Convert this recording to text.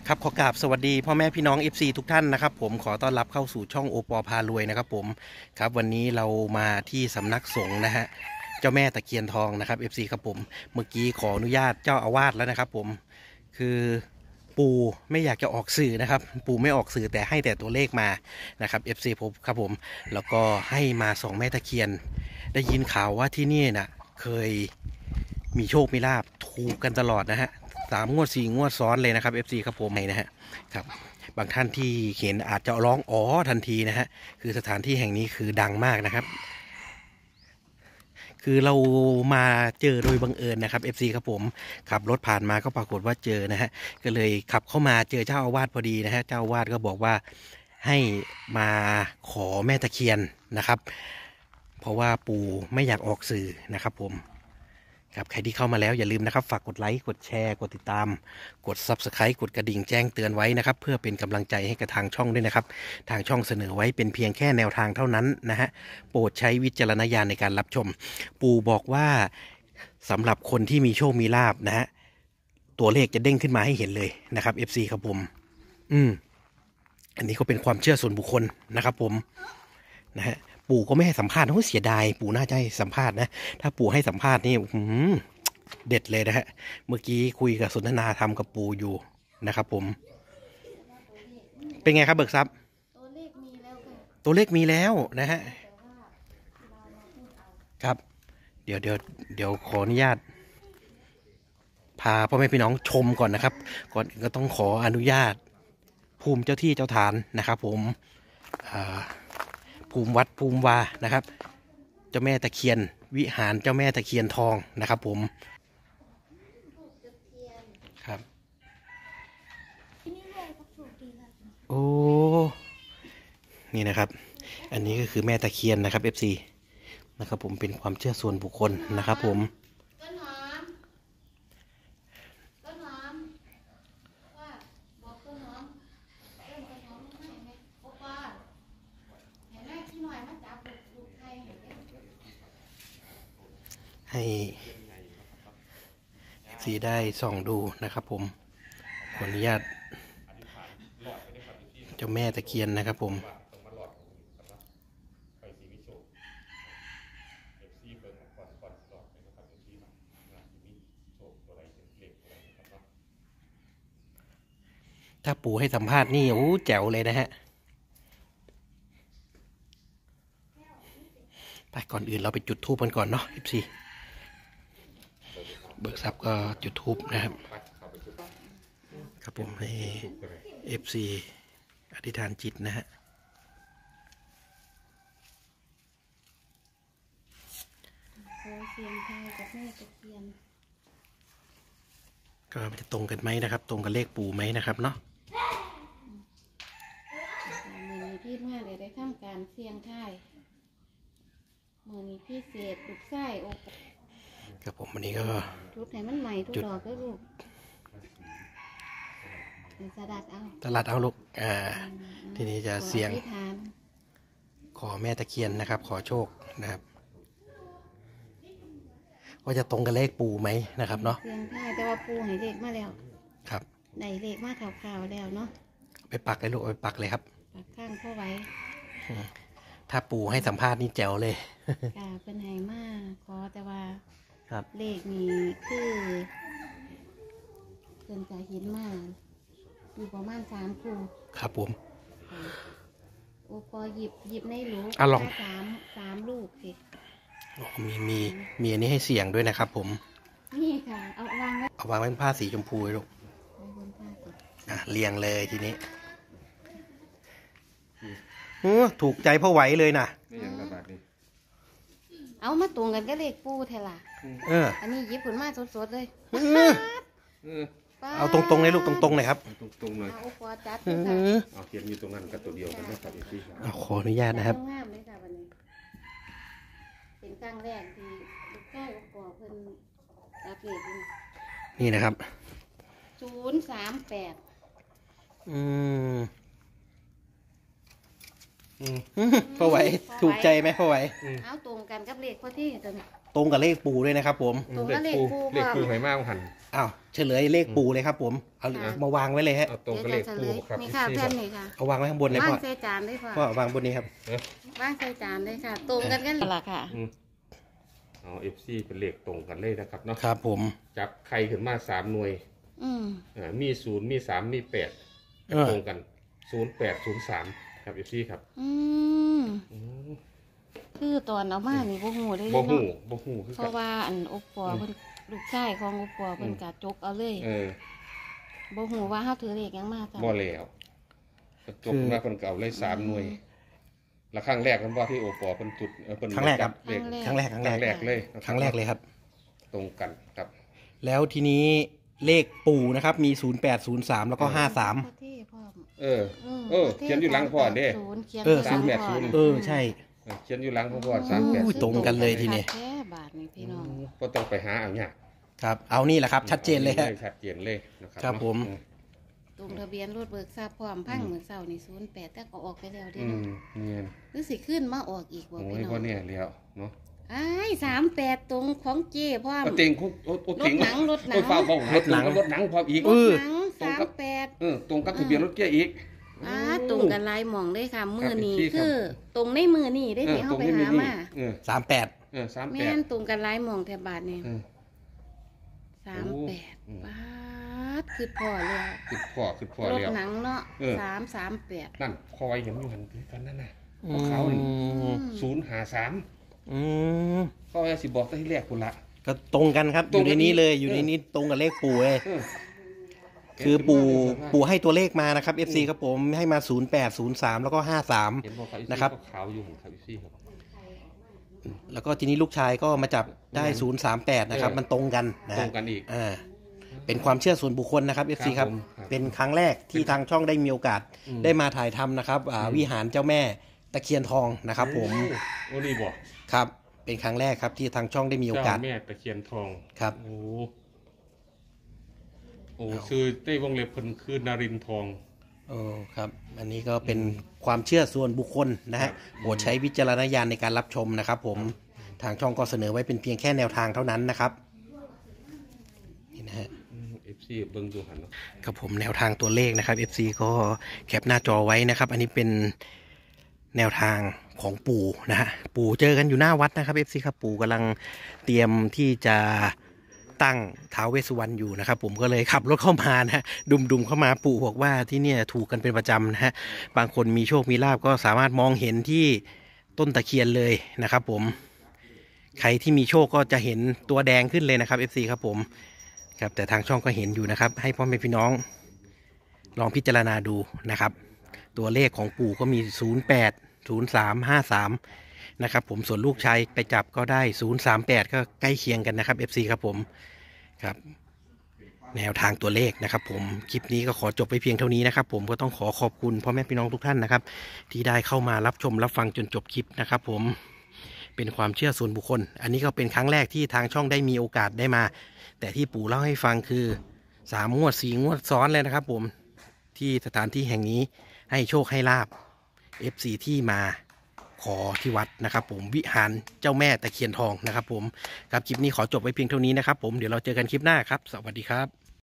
ครับขอกราบสวัสดีพ่อแม่พี่น้อง FC ทุกท่านนะครับผมขอต้อนรับเข้าสู่ช่องโอปอพารวยนะครับผมครับวันนี้เรามาที่สำนักสงฆ์นะฮะเจ้าแม่ตะเคียนทองนะครับ FC ครับผมเมื่อกี้ขออนุญาตเจ้าอาวาสแล้วนะครับผมคือปู่ไม่อยากจะออกสื่อนะครับปู่ไม่ออกสื่อแต่ให้แต่ตัวเลขมานะครับ FC ผมครับผมแล้วก็ให้มาส่องแม่ตะเคียนได้ยินข่าวว่าที่นี่น่ะเคยมีโชคมีลาภถูกกันตลอดนะฮะ3 งวด 4 งวดซ้อนเลยนะครับ FC ครับผมนะฮะครับบางท่านที่เห็นอาจจะร้องอ๋อทันทีนะฮะคือสถานที่แห่งนี้คือดังมากนะครับคือเรามาเจอโดยบังเอิญนะครับ FC ครับผมขับรถผ่านมาก็ปรากฏว่าเจอนะฮะก็เลยขับเข้ามาเจอเจ้าอาวาสพอดีนะฮะเจ้าอาวาสก็บอกว่าให้มาขอแม่ตะเคียนนะครับเพราะว่าปู่ไม่อยากออกสื่อนะครับผมครับใครที่เข้ามาแล้วอย่าลืมนะครับฝากกดไลค์กดแชร์กดติดตามกด Subscribe กดกระดิ่งแจ้งเตือนไว้นะครับเพื่อเป็นกำลังใจให้กับทางช่องด้วยนะครับทางช่องเสนอไว้เป็นเพียงแค่แนวทางเท่านั้นนะฮะโปรดใช้วิจารณญาณในการรับชมปู่บอกว่าสำหรับคนที่มีโชคมีลาภนะฮะตัวเลขจะเด้งขึ้นมาให้เห็นเลยนะครับ FC ครับผมอันนี้ก็เป็นความเชื่อส่วนบุคคลนะครับผมนะฮะปู่ก็ไม่ให้สัมภาษณ์เสียดายปู่น่าจะให้สัมภาษณ์นะถ้าปู่ให้สัมภาษณ์นี่เด็ดเลยนะฮะเมื่อกี้คุยกับสนทนาธรรมกับปู่อยู่นะครับผมเป็นไงครับเบิกทรัพย์ตัวเลขมีแล้วนะฮะครับเดี๋ยวขออนุญาตพาพ่อแม่พี่น้องชมก่อนนะครับก่อนก็ต้องขออนุญาตภูมิเจ้าที่เจ้าฐานนะครับผมภูมิวัดภูมิวานะครับเจ้าแม่ตะเคียนวิหารเจ้าแม่ตะเคียนทองนะครับผมครับโอ้นี่นะครับอันนี้ก็คือแม่ตะเคียนนะครับ FC นะครับผมเป็นความเชื่อส่วนบุคคลนะครับผมให้FC ได้ส่องดูนะครับผมขออนุญาตเจ้าแม่ตะเคียนนะครับผมถ้าปู่ให้สัมภาษณ์นี่โอ้แจ๋วเลยนะฮะไปก่อนอื่นเราไปจุดธูปกันก่อนเนาะ FC เบิกทรัพย์ก็จุดธูปนะครับครับผมให้ FC อธิษฐานจิตนะฮะขอเสียงทายกับแม่ตะเคียนก็จะตรงกันไหมนะครับตรงกับเลขปู่ไหมนะครับเนาะมือนี้พี่มาเลยได้ทำการเสียงทายมือนี้พี่เศษลูกไส้โอ้ครับผมวันนี้ก็ทุกไหนมันใหม่ทุกดอกก็ลูกสลัดเอาลูกทีนี้จะเสียงขอแม่ตะเคียนนะครับขอโชคนะครับว่าจะตรงกับเลขปู่ไหมนะครับเนาะเสียงทายแต่ว่าปู่ให้เลขมาแล้วครับได้เลขมาข่าวๆแล้วเนาะไปปักเลยลูกไปปักเลยครับปักข้างพ่อไว้ถ้าปู่ให้สัมภาษณ์นี่แจ๋วเลยค่ะเป็นไห้มากขอแต่ว่าครับเลขนี้คือเกินจากหินมากอยู่ประมาณ3 คู่ครับผมโอปอหยิบในลูกลองสามลูกสิมีอันนี้ให้เสี่ยงด้วยนะครับผมนี่ค่ะเอาวางไว้เป็นผ้าสีชมพูลูกเรียงเลยทีนี้ถูกใจพ่อไหวเลยนะเอามาตรงกันก็เลขปูเทล่ะอันนี้หยิบผลมาสดๆเลยเอาตรงๆเลยลูกตรงๆเลยครับตรงๆเลยเอาปอจัดเอาเขียนอยู่ตรงนั้นกับตัวเดียวกันนะครับพี่ขออนุญาตนะครับงามเลยค่ะวันนี้เป็นครั้งแรกที่ลูกชายปอเพิ่นรับเลขนี่นะครับ 038 พ่อไหวถูกใจไหมพ่อไหวเอาตรงกันกับเลขพ่อที่ตัวนี้ตรงกับเลขปู่ด้วยนะครับผมตรงกับเลขปูเลขปูไหมากหันอ้าวเฉลยเลขปู่เลยครับผมเอามาวางไว้เลยฮะเอาตรงกับเลขปูครับนี่ค่ะแผ่นนี่ค่ะเอาวางไว้ข้างบนเลยว่างพ่อใส่จานได้พ่อพ่อวางบนนี้ครับว่างใส่จานได้ค่ะ ตรงกันกันล่ะค่ะเอาFC เป็นเลขตรงกันเลยนะครับเนาะครับผมจับใครขึ้นมา3หน่วยอืมมี0มี3มี8 เออตรงกัน0803ครับFC ครับอืมคือตอนเอามานี่บ่ฮู้ได้บ่เนาะฮู้คือเพกันราะว่าอันอุปปอเพิ่นลูกชายของอุปปอเพิ่นกะจกเอาเลย บ่ฮู้ว่าเฮาถือเลขหยังมาจ้ะบ่แล้วกระจกมาเพิ่นก็เอาเลย3หน่วยแล้วครั้งแรกมันว่าที่โอปอเพิ่นจุดเพิ่นครั้งแรกครับเลขครั้งแรกครั้งแรกเลยนะครั้งแรกเลยครับตรงกันครับแล้วทีนี้เลขปู่นะครับมี0803แล้วก็53 พ่อเท่พ่อเขียนอยู่หลังพ่อเด้เขียนเออหลังพ่อใช่เขียนอยู่หลังพ่ออุ้ย 38 ตรงกันเลยทีนี้แค่บาทนี่พี่น้องก็ต้องไปหาเอาเนี่ยครับเอานี่แหละครับชัดเจนเลยฮะชัดเจนเลยนะครับครับผมตรงทะเบียนรถเบิกทราบพร้อมพังมื้อเช้านี่08แต่ก็ออกไปแล้วเด้อืมเนี่ยหรือสิขึ้นมาออกอีกบ่โอ้พี่ยน้อพ่อง เนี่ยแล้วเนาะอ้าย38ตรงของเจ้พร้อมเอาติงคุกโอ้ติงรถหนังโอ้ยเฝ้ารถหนังรถหนังพร้อมอีกเออหนังตรงกับ 38 ตรงกับทะเบียนรถเกียร์อีกตรงกันหลายหม่องเลยค่ะมื้อนี้ครับคือตรงในมื้อนี้ได้ที่เฮาไปหามา 38 38 แม่นตรงกันหลายหม่องแถบบาทนี่อืม 38บาทคือพอแล้วคือพอรถแล้วหนังเนาะ 338 นั่นคอยเห็นอยู่หันคือกันนั่นน่ะอืมเขา053 อืมเขาจะสิบอกตั้งที่แรกคุณละก็ตรงกันครับอตรงยู่กัในนนี้เลยเออออยู่ในนี้ตรงกับเลขปู่เลยเออคือปู่ให้ตัวเลขมานะครับ FC ครับผมให้มา0803แล้วก็เห็นบอกครับ 53นะครับขาวอยู่ครับพี่ครับแล้วก็ทีนี้ลูกชายก็มาจับได้038นะครับมันตรงกันนะตรฮะงกันอีกเป็นความเชื่อส่วนบุคคลนะครับ FC ครับผมครับเป็นครั้งแรกที่ทางช่องได้มีโอกาสได้มาถ่ายทำนะครับวิหารเจ้าแม่ตะเคียนทองนะครับผมโอ้นี่บอกครับเป็นครั้งแรกครับที่ทางช่องได้มีโอกาสเจ้าแม่ตะเคียนทองครับโอ้คือได้วงเล็บเพิ่นคือนารินทร์ทองโอ้ครับอันนี้ก็เป็นความเชื่อส่วนบุคคลนะฮะโปรดใช้วิจารณญาณในการรับชมนะครับผมทางช่องก็เสนอไว้เป็นเพียงแค่แนวทางเท่านั้นนะครับนี่นะฮะ FC เบิ่งดูหันเนาะครับผมแนวทางตัวเลขนะครับ FC ก็แคปหน้าจอไว้นะครับ อันนี้เป็นแนวทางของปู่นะฮะปู่เจอกันอยู่หน้าวัดนะครับ FC ครับปู่กำลังเตรียมที่จะตั้งท้าวเวสสุวรรณอยู่นะครับ ผมก็เลยขับรถเข้ามานะฮะดุมเข้ามาปู่บอกว่าที่เนี่ยถูกกันเป็นประจำนะฮะบางคนมีโชคมีลาภก็สามารถมองเห็นที่ต้นตะเคียนเลยนะครับ ผมใครที่มีโชคก็จะเห็นตัวแดงขึ้นเลยนะครับ FC ครับผมครับแต่ทางช่องก็เห็นอยู่นะครับ ให้พ่อแม่พี่น้องลองพิจารณาดูนะครับ ตัวเลขของปู่ก็มี08 03 53นะครับผมส่วนลูกชายไปจับก็ได้038ก็ใกล้เคียงกันนะครับ FC ครับผมครับแนวทางตัวเลขนะครับผมคลิปนี้ก็ขอจบไปเพียงเท่านี้นะครับผมก็ต้องขอขอบคุณพ่อแม่พี่น้องทุกท่านนะครับที่ได้เข้ามารับชมรับฟังจนจบคลิปนะครับผมเป็นความเชื่อส่วนบุคคล อันนี้ก็เป็นครั้งแรกที่ทางช่องได้มีโอกาสได้มาแต่ที่ปู่เล่าให้ฟังคือ3 งวด 4 งวดซ้อนเลยนะครับผมที่สถานที่แห่งนี้ให้โชคให้ลาบ FC ที่มาขอที่วัดนะครับผมวิหารเจ้าแม่ตะเคียนทองนะครับผมครับคลิปนี้ขอจบไว้เพียงเท่านี้นะครับผมเดี๋ยวเราเจอกันคลิปหน้าครับสวัสดีครับ